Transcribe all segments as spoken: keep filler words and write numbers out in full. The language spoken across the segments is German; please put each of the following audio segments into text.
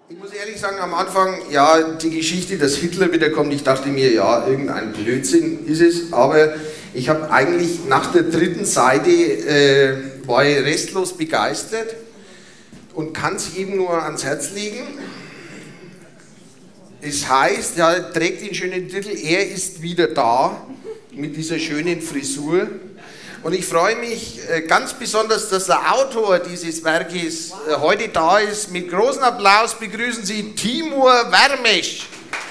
Ich muss ehrlich sagen, am Anfang, ja, die Geschichte, dass Hitler wiederkommt, ich dachte mir, ja, irgendein Blödsinn ist es, aber ich habe eigentlich nach der dritten Seite, äh, war ich restlos begeistert und kann es eben nur ans Herz legen. Es heißt, ja, trägt den schönen Titel, er ist wieder da, mit dieser schönen Frisur. Und ich freue mich ganz besonders, dass der Autor dieses Werkes heute da ist. Mit großem Applaus begrüßen Sie Timur Vermes.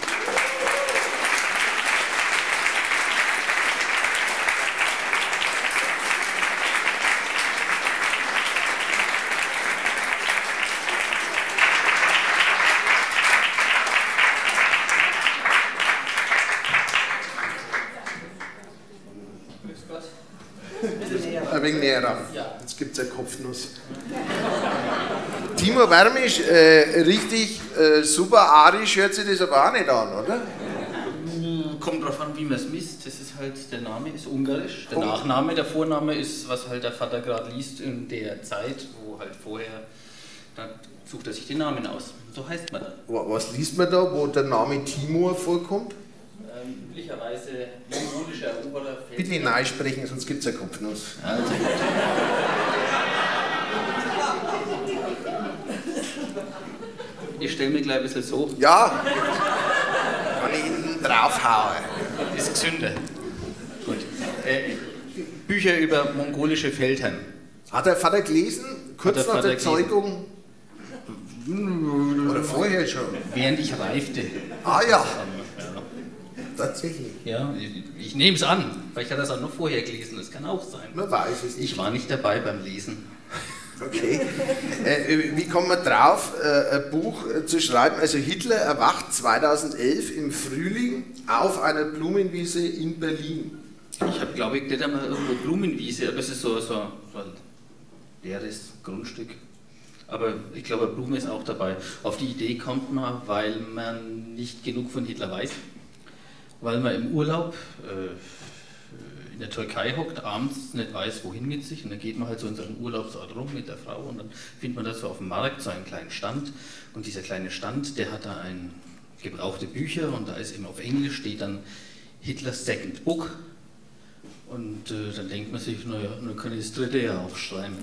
Ein wenig näher ran. Jetzt gibt es eine Kopfnuss. Timur Vermes, äh, richtig äh, super arisch hört sich das aber auch nicht an, oder? Kommt drauf an, wie man es misst. Das ist halt, der Name ist ungarisch, der Nachname, der Vorname ist, was halt der Vater gerade liest in der Zeit, wo halt vorher, dann sucht er sich den Namen aus. So heißt man dann. Was liest man da, wo der Name Timur vorkommt? Üblicherweise mongolische Eroberer. Bitte nein sprechen, sonst gibt es eine Kopfnuss. Also gut. Ich stelle mir gleich ein bisschen so. Ja, kann ich hinten draufhauen. Ist gesünder. Gut. Äh, Bücher über mongolische Feldherren. Hat der Vater gelesen? Kurz der nach Vater der Zeugung? Oder vorher schon? Während ich reifte. Ah ja. Tatsächlich. Ja, ich, ich nehme es an. Vielleicht hat er es auch noch vorher gelesen, das kann auch sein. Man weiß es nicht. Ich war nicht dabei beim Lesen. Okay. Äh, wie kommt man drauf, äh, ein Buch äh, zu schreiben? Also Hitler erwacht zweitausendelf im Frühling auf einer Blumenwiese in Berlin. Ich habe, glaube ich, nicht einmal irgendwo Blumenwiese, aber es ist so, so, so ein leeres Grundstück. Aber ich glaube, Blume ist auch dabei. Auf die Idee kommt man, weil man nicht genug von Hitler weiß. Weil man im Urlaub äh, in der Türkei hockt, abends nicht weiß, wohin mit sich. Und dann geht man halt so in seinen Urlaubsort rum mit der Frau und dann findet man da so auf dem Markt so einen kleinen Stand. Und dieser kleine Stand, der hat da ein gebrauchte Bücher und da ist eben auf Englisch steht dann Hitlers Second Book. Und äh, dann denkt man sich, naja, dann kann ich das dritte ja auch schreiben.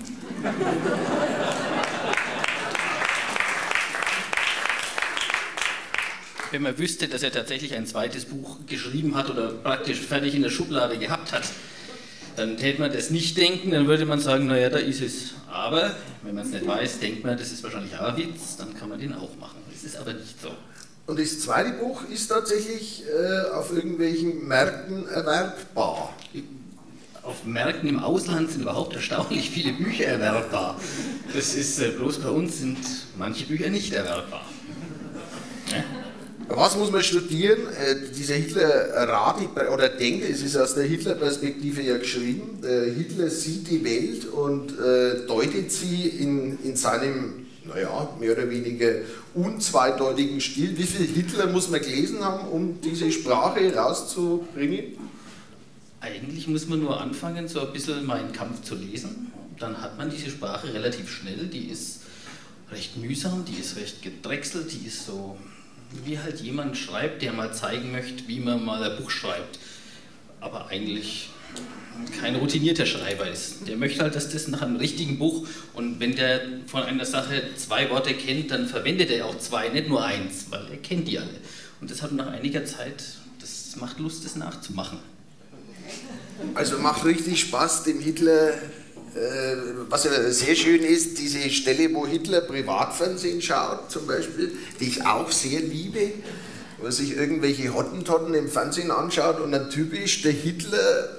Wenn man wüsste, dass er tatsächlich ein zweites Buch geschrieben hat oder praktisch fertig in der Schublade gehabt hat, dann hätte man das nicht denken, dann würde man sagen, naja, da ist es. Aber wenn man es nicht weiß, denkt man, das ist wahrscheinlich auch ein Witz, dann kann man den auch machen. Das ist aber nicht so. Und das zweite Buch ist tatsächlich äh, auf irgendwelchen Märkten erwerbbar. Auf Märkten im Ausland sind überhaupt erstaunlich viele Bücher erwerbbar. Das ist äh, bloß bei uns sind manche Bücher nicht erwerbbar. Ja? Was muss man studieren? Äh, dieser Hitler ratet oder denkt, es ist aus der Hitler-Perspektive ja geschrieben, der Hitler sieht die Welt und äh, deutet sie in, in seinem, naja, mehr oder weniger unzweideutigen Stil. Wie viel Hitler muss man gelesen haben, um diese Sprache rauszubringen? Eigentlich muss man nur anfangen, so ein bisschen Mein Kampf zu lesen. Dann hat man diese Sprache relativ schnell, die ist recht mühsam, die ist recht gedrechselt, die ist so... wie halt jemand schreibt, der mal zeigen möchte, wie man mal ein Buch schreibt, aber eigentlich kein routinierter Schreiber ist. Der möchte halt, dass das nach einem richtigen Buch, und wenn der von einer Sache zwei Worte kennt, dann verwendet er auch zwei, nicht nur eins, weil er kennt die alle. Und das hat nach einiger Zeit, das macht Lust, das nachzumachen. Also macht richtig Spaß, dem Hitler... Was ja sehr schön ist, diese Stelle, wo Hitler Privatfernsehen schaut, zum Beispiel, die ich auch sehr liebe, wo sich irgendwelche Hottentotten im Fernsehen anschaut und dann typisch der Hitler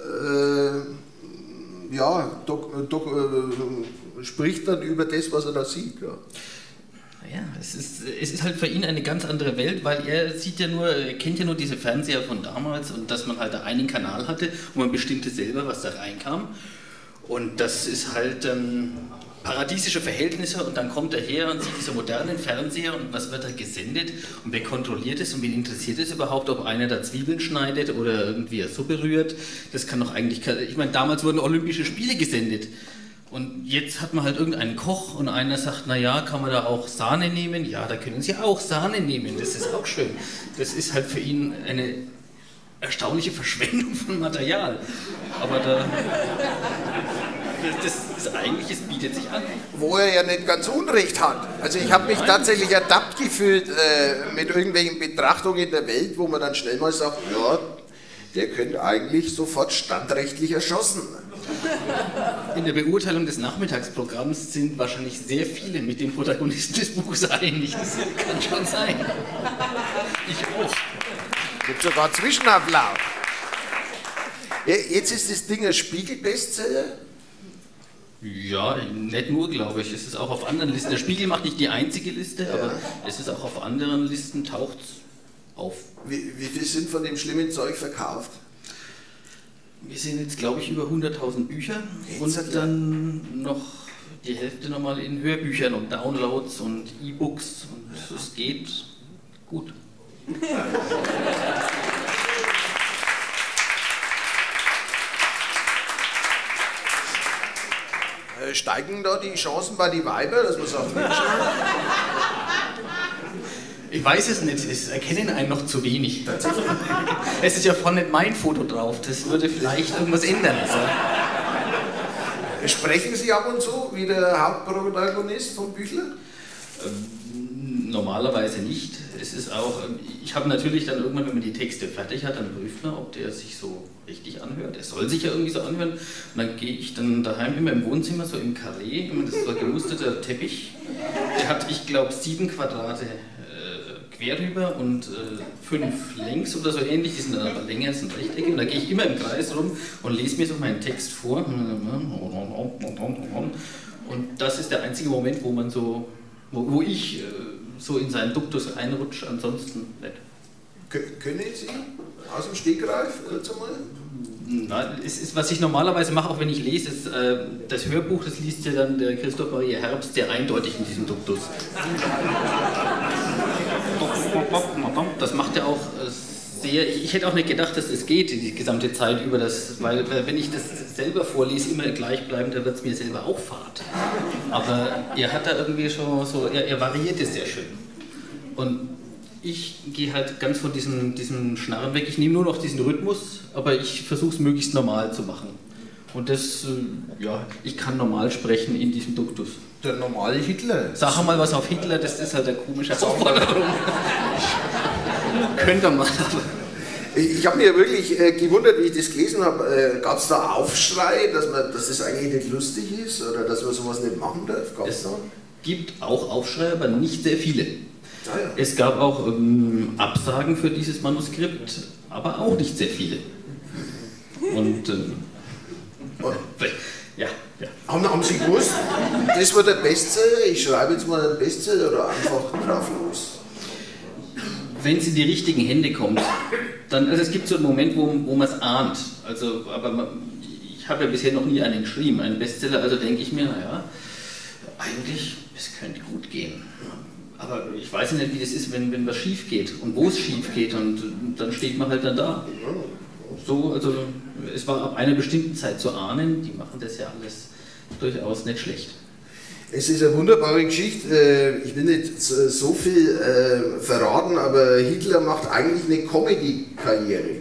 äh, ja, dok, dok, äh, spricht dann über das, was er da sieht. Ja. Ja, es ist, es ist halt für ihn eine ganz andere Welt, weil er sieht ja nur, er kennt ja nur diese Fernseher von damals und dass man halt da einen Kanal hatte und man bestimmte selber, was da reinkam. Und das ist halt ähm, paradiesische Verhältnisse und dann kommt er her und sieht diese modernen Fernseher und was wird da gesendet und wer kontrolliert es und wen interessiert es überhaupt, ob einer da Zwiebeln schneidet oder irgendwie eine Suppe rührt. Das kann doch eigentlich, ich meine, damals wurden Olympische Spiele gesendet Und jetzt hat man halt irgendeinen Koch und einer sagt, naja, kann man da auch Sahne nehmen? Ja, da können Sie auch Sahne nehmen, das ist auch schön. Das ist halt für ihn eine erstaunliche Verschwendung von Material. Aber da, das ist eigentlich, es bietet sich an. Wo er ja nicht ganz Unrecht hat. Also ich habe mich tatsächlich ertappt gefühlt äh, mit irgendwelchen Betrachtungen in der Welt, wo man dann schnell mal sagt, ja, der könnte eigentlich sofort standrechtlich erschossen. In der Beurteilung des Nachmittagsprogramms sind wahrscheinlich sehr viele mit dem Protagonisten des Buches einig. Das kann schon sein. Ich auch. Gibt sogar Zwischenapplaus. Jetzt ist das Ding ein Spiegel-Bestseller? Ja, nicht nur, glaube ich. Es ist auch auf anderen Listen. Der Spiegel macht nicht die einzige Liste, ja. Aber es ist auch auf anderen Listen, taucht es auf. Wie, wie viel sind von dem schlimmen Zeug verkauft? Wir sind jetzt, glaube ich, über hunderttausend Bücher und dann noch die Hälfte nochmal in Hörbüchern und Downloads und E-Books und es geht gut. Steigen da die Chancen bei den Weibern, dass man sagt, Mensch, ich weiß es nicht, es erkennen einen noch zu wenig. Es ist ja vorne nicht mein Foto drauf, das würde vielleicht irgendwas ändern. Also. Sprechen Sie ab und zu wie der Hauptprotagonist von Büchler? Ähm, normalerweise nicht. Es ist auch, ich habe natürlich dann irgendwann, wenn man die Texte fertig hat, dann prüft man, ob der sich so richtig anhört. Er soll sich ja irgendwie so anhören. Und dann gehe ich dann daheim immer im Wohnzimmer, so im Karree, immer das ist so ein gemusterter Teppich. Der hat, ich glaube, sieben Quadrate quer rüber und äh, fünf längs oder so ähnlich, die sind dann aber länger, das sind Rechtecke und da gehe ich immer im Kreis rum und lese mir so meinen Text vor und das ist der einzige Moment, wo man so, wo, wo ich äh, so in seinen Duktus einrutsche, ansonsten nicht. Können Sie aus dem Stegreif kurz einmal? Na, es ist, was ich normalerweise mache, auch wenn ich lese, ist, äh, das Hörbuch, das liest ja dann der Christoph Maria Herbst sehr eindeutig in diesem Duktus. Das macht er auch sehr, ich, ich hätte auch nicht gedacht, dass es geht die gesamte Zeit über, das, weil wenn ich das selber vorlese, immer gleichbleibend, da wird es mir selber auch fad. Aber er hat da irgendwie schon so, er, er variiert es sehr schön. Und ich gehe halt ganz von diesem, diesem Schnarren weg, ich nehme nur noch diesen Rhythmus, aber ich versuche es möglichst normal zu machen. Und das, ja, ich kann normal sprechen in diesem Duktus. Der normale Hitler. Sag mal was auf Hitler, das ist halt eine komische Aufforderung. Könnt ihr mal, aber... Ich habe mir wirklich äh, gewundert, wie ich das gelesen habe. Äh, Gab es da Aufschrei, dass, man, dass das eigentlich nicht lustig ist oder dass man sowas nicht machen darf? Gab's es da? Gibt auch Aufschrei, aber nicht sehr viele. Ah, ja. Es gab auch ähm, Absagen für dieses Manuskript, aber auch nicht sehr viele. Und ähm, oh. ja, ja. Haben, haben Sie gewusst, das war der Bestseller, ich schreibe jetzt mal einen Bestseller oder einfach drauf los? Wenn es in die richtigen Hände kommt, dann, also es gibt so einen Moment, wo, wo man es ahnt. Also, aber man, ich habe ja bisher noch nie einen geschrieben, einen Bestseller, also denke ich mir, naja, eigentlich, es könnte gut gehen. Aber ich weiß nicht, wie das ist, wenn, wenn was schief geht und wo es schief geht und dann steht man halt dann da. So, also es war ab einer bestimmten Zeit zu ahnen, die machen das ja alles durchaus nicht schlecht. Es ist eine wunderbare Geschichte, ich will nicht so viel verraten, aber Hitler macht eigentlich eine Comedy-Karriere,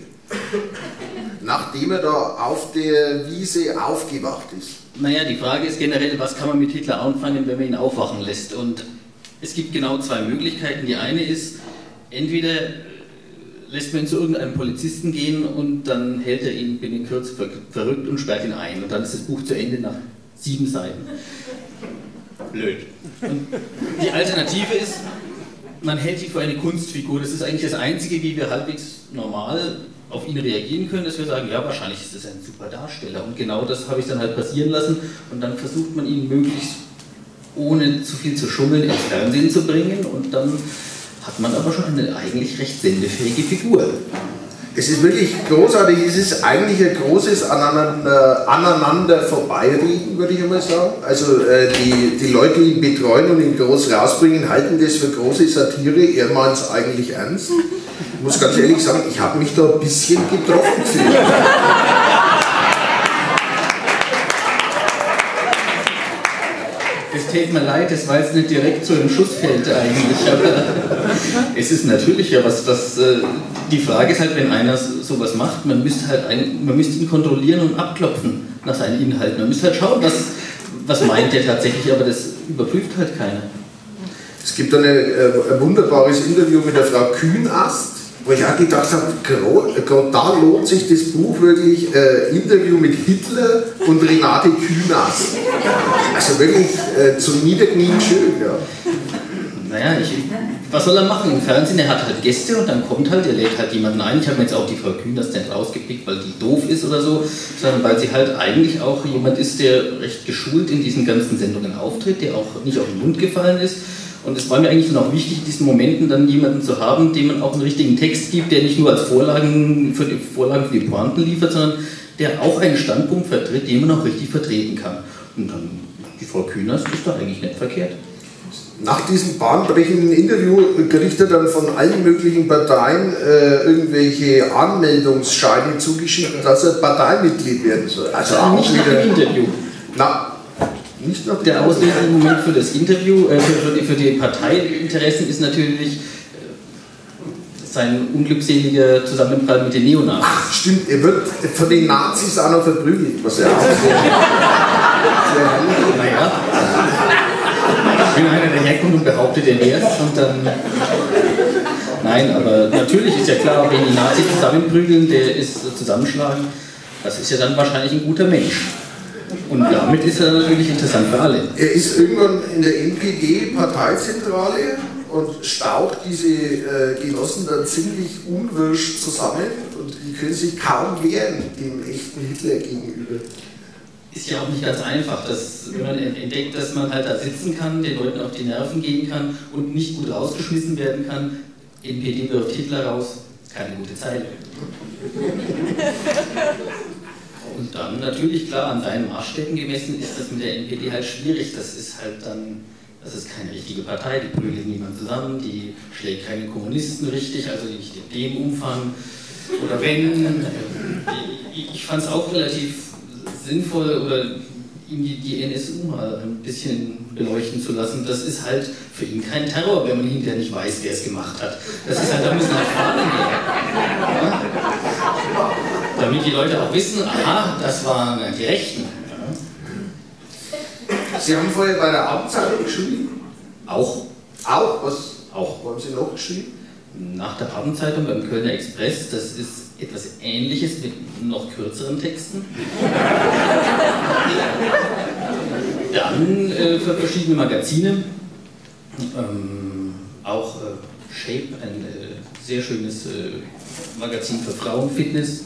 nachdem er da auf der Wiese aufgewacht ist. Naja, die Frage ist generell, was kann man mit Hitler anfangen, wenn man ihn aufwachen lässt? Und es gibt genau zwei Möglichkeiten. Die eine ist, entweder lässt man ihn zu irgendeinem Polizisten gehen und dann hält er ihn binnen Kürze für verrückt und sperrt ihn ein. Und dann ist das Buch zu Ende nach sieben Seiten. Blöd. Und die Alternative ist, man hält ihn für eine Kunstfigur. Das ist eigentlich das Einzige, wie wir halbwegs normal auf ihn reagieren können, dass wir sagen, ja, wahrscheinlich ist das ein super Darsteller. Und genau das habe ich dann halt passieren lassen. Und dann versucht man ihn möglichst ohne zu viel zu schummeln ins Fernsehen zu bringen und dann hat man aber schon eine eigentlich recht sendefähige Figur. Es ist wirklich großartig, es ist eigentlich ein großes Aneinander, aneinander vorbeireden, würde ich einmal sagen. Also äh, die, die Leute, die ihn betreuen und ihn groß rausbringen, halten das für große Satire, er meint es eigentlich ernst. Ich muss ganz ehrlich sagen, ich habe mich da ein bisschen getroffen gefühlt. Es tut mir leid, das war jetzt nicht direkt so im Schussfeld eigentlich, aber es ist natürlich ja was, was die Frage ist halt, wenn einer sowas macht, man müsste halt ein, man müsste ihn kontrollieren und abklopfen nach seinen Inhalten. Man müsste halt schauen, was, was meint der tatsächlich, aber das überprüft halt keiner. Es gibt eine, ein wunderbares Interview mit der Frau Kühnast, wo ich auch gedacht habe, gerade da lohnt sich das Buch wirklich, äh, Interview mit Hitler und Renate Künast. Also wirklich äh, zum Niederknien schön, ja. Naja, ich, was soll er machen im Fernsehen? Er hat halt Gäste und dann kommt halt, er lädt halt jemanden ein. Ich habe mir jetzt auch die Frau Künast nicht rausgepickt, weil die doof ist oder so, sondern weil sie halt eigentlich auch jemand ist, der recht geschult in diesen ganzen Sendungen auftritt, der auch nicht auf den Mund gefallen ist. Und es war mir eigentlich dann auch wichtig, in diesen Momenten dann jemanden zu haben, dem man auch einen richtigen Text gibt, der nicht nur als Vorlagen für die, Vorlagen für die Pointen liefert, sondern der auch einen Standpunkt vertritt, den man auch richtig vertreten kann. Und dann, die Frau Künast ist da eigentlich nicht verkehrt. Nach diesem bahnbrechenden Interview kriegt er dann von allen möglichen Parteien äh, irgendwelche Anmeldungsscheine zugeschickt, dass er Parteimitglied werden soll. Also auch nicht nach dem Interview. Na, Nicht nach Der Auslöser im Moment für das Interview, äh, für, die, für die Parteiinteressen ist natürlich äh, sein unglückseliger Zusammenprall mit den Neonazis. Ach stimmt, er wird von den Nazis auch noch verprügelt, was ja auch sehr, sehr naja. Ich bin einer, der herkommt und behauptet, er wäre es und dann... Nein, aber natürlich ist ja klar, wenn die Nazis zusammenprügeln, der ist zusammenschlagen, das ist ja dann wahrscheinlich ein guter Mensch. Und damit ist er natürlich interessant für alle. Er ist irgendwann in der N P D-Parteizentrale und staucht diese äh, Genossen dann ziemlich unwirsch zusammen und die können sich kaum wehren dem echten Hitler gegenüber. Ist ja auch nicht ganz einfach, dass, wenn man entdeckt, dass man halt da sitzen kann, den Leuten auf die Nerven gehen kann und nicht gut rausgeschmissen werden kann. N P D wirft Hitler raus, keine gute Zeile. Und dann natürlich, klar, an seinen Maßstäben gemessen ist das mit der N P D halt schwierig. Das ist halt dann, das ist keine richtige Partei, die prügelt niemand zusammen, die schlägt keine Kommunisten richtig, also nicht in dem Umfang. Oder wenn, ich, ich fand es auch relativ sinnvoll, oder ihm die, die N S U mal ein bisschen beleuchten zu lassen. Das ist halt für ihn kein Terror, wenn man hinterher nicht weiß, wer es gemacht hat. Das ist halt, da müssen halt Fragen gehen. Ja? Damit die Leute auch wissen, aha, das waren die Rechten. Ja. Sie haben vorher bei der Abendzeitung geschrieben? Auch. Auch? Was auch. Haben Sie noch geschrieben? Nach der Abendzeitung beim Kölner Express, das ist etwas Ähnliches mit noch kürzeren Texten. Dann äh, für verschiedene Magazine, ähm, auch äh, Shape, ein äh, sehr schönes äh, Magazin für Frauenfitness.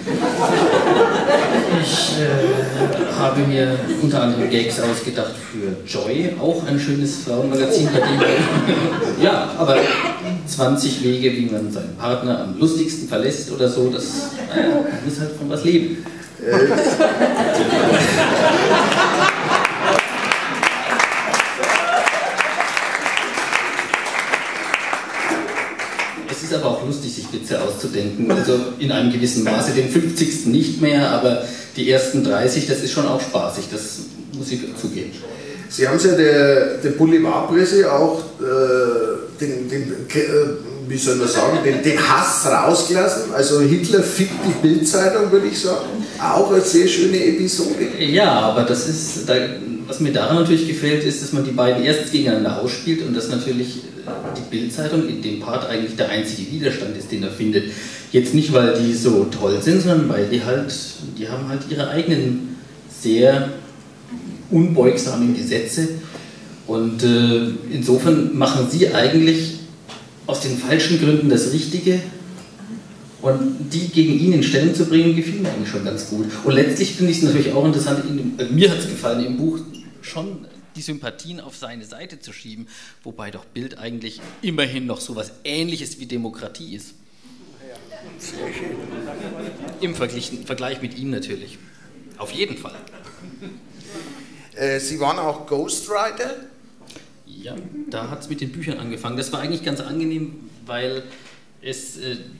Ich äh, habe mir unter anderem Gags ausgedacht für Joy, auch ein schönes Frauenmagazin, bei dem ja, aber zwanzig Wege, wie man seinen Partner am lustigsten verlässt oder so, das naja, man muss halt von was leben. Es ist aber auch lustig, sich Witze auszudenken, also in einem gewissen Maße, den fünfzigsten nicht mehr, aber die ersten dreißig, das ist schon auch spaßig, das muss ich zugeben. Sie haben es ja der, der Boulevardpresse auch äh, den, den äh, wie soll man sagen, den, den Hass rausgelassen. Also Hitler fickt die Bild-Zeitung, würde ich sagen. Auch eine sehr schöne Episode. Ja, aber das ist, da, was mir daran natürlich gefällt, ist, dass man die beiden erstens gegeneinander ausspielt und dass natürlich die Bild-Zeitung in dem Part eigentlich der einzige Widerstand ist, den er findet. Jetzt nicht, weil die so toll sind, sondern weil die halt, die haben halt ihre eigenen sehr unbeugsamen Gesetze und äh, insofern machen sie eigentlich aus den falschen Gründen das Richtige und die gegen ihn in Stellung zu bringen, gefiel mir eigentlich schon ganz gut. Und letztlich finde ich es natürlich auch interessant, in, äh, mir hat es gefallen, im Buch schon die Sympathien auf seine Seite zu schieben, wobei doch Bild eigentlich immerhin noch so was Ähnliches wie Demokratie ist. Sehr schön. Im Vergleich, Vergleich mit ihm natürlich. Auf jeden Fall. Äh, Sie waren auch Ghostwriter? Ja, da hat es mit den Büchern angefangen. Das war eigentlich ganz angenehm, weil es, äh,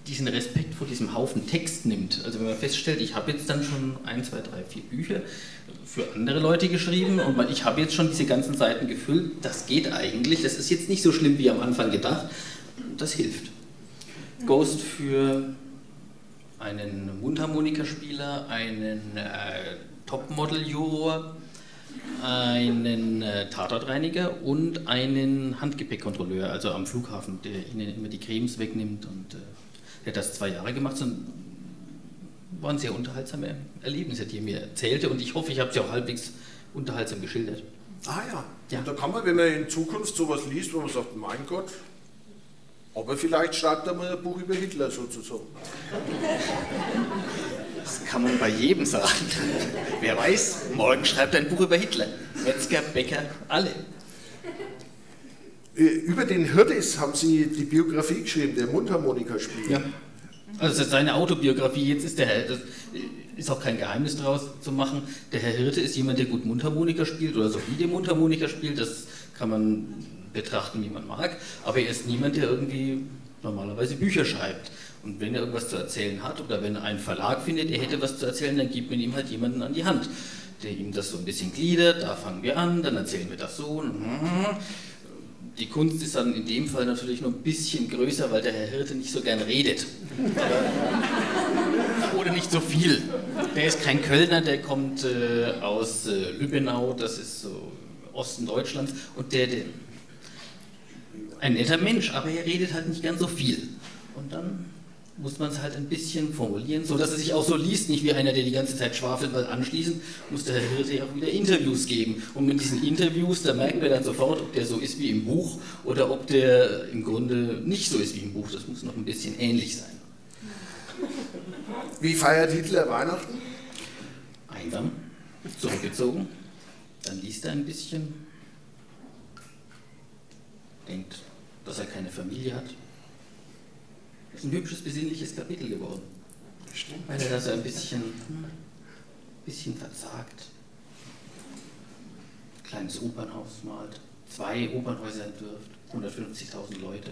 diesen Respekt vor diesem Haufen Text nimmt. Also wenn man feststellt, ich habe jetzt dann schon ein, zwei, drei, vier Bücher für andere Leute geschrieben und ich habe jetzt schon diese ganzen Seiten gefüllt, das geht eigentlich, das ist jetzt nicht so schlimm wie am Anfang gedacht, das hilft. Ghost für einen Mundharmonikaspieler, einen äh, Topmodel-Juror, einen äh, Tatortreiniger und einen Handgepäckkontrolleur, also am Flughafen, der ihnen immer die Cremes wegnimmt und äh, der hat das zwei Jahre gemacht und waren sehr unterhaltsame Erlebnisse, die er mir erzählte und ich hoffe, ich habe sie auch halbwegs unterhaltsam geschildert. Ah ja. Ja. Und da kann man, wenn man in Zukunft sowas liest, wo man sagt, mein Gott, aber vielleicht schreibt er mal ein Buch über Hitler sozusagen. Das kann man bei jedem sagen. Wer weiß, morgen schreibt er ein Buch über Hitler. Metzger, Bäcker, alle. Über den Hirtes haben Sie die Biografie geschrieben, der Mundharmonikaspieler. Ja. Also das ist seine Autobiografie. Jetzt ist der Herr, das ist auch kein Geheimnis daraus zu machen. Der Herr Hirte ist jemand, der gut Mundharmonika spielt oder solide Mundharmonika spielt. Das kann man betrachten, wie man mag. Aber er ist niemand, der irgendwie normalerweise Bücher schreibt. Und wenn er irgendwas zu erzählen hat oder wenn ein Verlag findet, er hätte was zu erzählen, dann gibt man ihm halt jemanden an die Hand, der ihm das so ein bisschen gliedert. Da fangen wir an, dann erzählen wir das so. Die Kunst ist dann in dem Fall natürlich noch ein bisschen größer, weil der Herr Hirte nicht so gern redet. Oder nicht so viel. Der ist kein Kölner, der kommt äh, aus äh, Lübbenau, das ist so Osten Deutschlands. Und der, der, ein netter Mensch, aber er redet halt nicht gern so viel. Und dann muss man es halt ein bisschen formulieren, so dass es sich auch so liest, nicht wie einer, der die ganze Zeit schwafelt, weil anschließend muss der Herr Hirte ja auch wieder Interviews geben. Und mit diesen Interviews, da merken wir dann sofort, ob der so ist wie im Buch oder ob der im Grunde nicht so ist wie im Buch. Das muss noch ein bisschen ähnlich sein. Wie feiert Hitler Weihnachten? Einsam, zurückgezogen, dann liest er ein bisschen, denkt, dass er keine Familie hat. Das ist ein hübsches, besinnliches Kapitel geworden. Stimmt. Weil er da so ein bisschen, hm, bisschen verzagt. Kleines Opernhaus malt, zwei Opernhäuser entwirft, hundertfünfzigtausend Leute.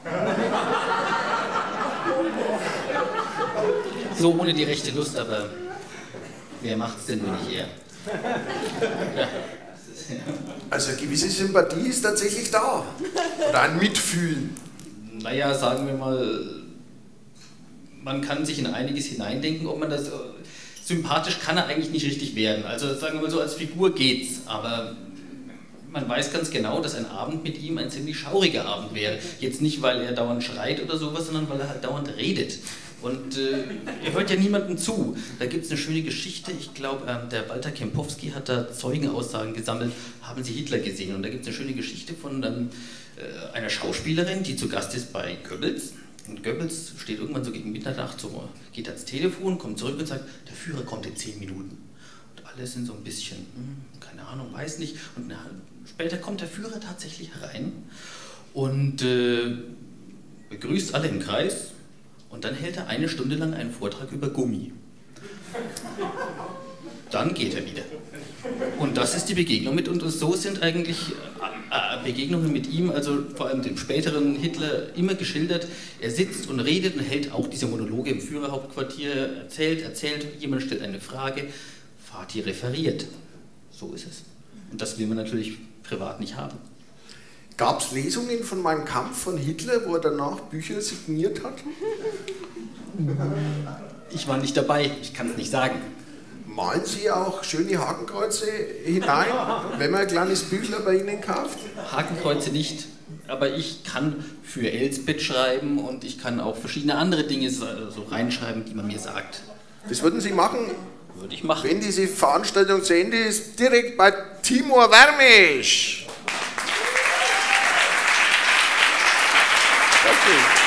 So ohne die rechte Lust, aber wer macht's denn, wenn nicht er? Ja. Also eine gewisse Sympathie ist tatsächlich da. Oder ein Mitfühlen. Naja, sagen wir mal, man kann sich in einiges hineindenken, ob man das, äh, sympathisch kann er eigentlich nicht richtig werden. Also sagen wir mal so, als Figur geht's, aber man weiß ganz genau, dass ein Abend mit ihm ein ziemlich schauriger Abend wäre. Jetzt nicht, weil er dauernd schreit oder sowas, sondern weil er halt dauernd redet. Und äh, er hört ja niemandem zu. Da gibt es eine schöne Geschichte, ich glaube, äh, der Walter Kempowski hat da Zeugenaussagen gesammelt, haben Sie Hitler gesehen? Und da gibt es eine schöne Geschichte von ähm, äh, einer Schauspielerin, die zu Gast ist bei Goebbels. Und Goebbels steht irgendwann so gegen Mitternacht, so, geht ans Telefon, kommt zurück und sagt, der Führer kommt in zehn Minuten. Und alle sind so ein bisschen, hm, keine Ahnung, weiß nicht. Und na, später kommt der Führer tatsächlich herein und äh, begrüßt alle im Kreis. Und dann hält er eine Stunde lang einen Vortrag über Gummi. Dann geht er wieder. Und das ist die Begegnung mit, und so sind eigentlich äh, Begegnungen mit ihm, also vor allem dem späteren Hitler, immer geschildert. Er sitzt und redet und hält auch diese Monologe im Führerhauptquartier, erzählt, erzählt, jemand stellt eine Frage, Fatih referiert. So ist es. Und das will man natürlich privat nicht haben. Gab es Lesungen von Mein Kampf von Hitler, wo er danach Bücher signiert hat? Ich war nicht dabei, ich kann es nicht sagen. Malen Sie auch schöne Hakenkreuze hinein, wenn man ein kleines Büchler bei Ihnen kauft? Hakenkreuze nicht, aber ich kann für Elsbeth schreiben und ich kann auch verschiedene andere Dinge so reinschreiben, die man mir sagt. Das würden Sie machen? Würde ich machen. Wenn diese Veranstaltung zu Ende ist, direkt bei Timur Wermisch. Danke.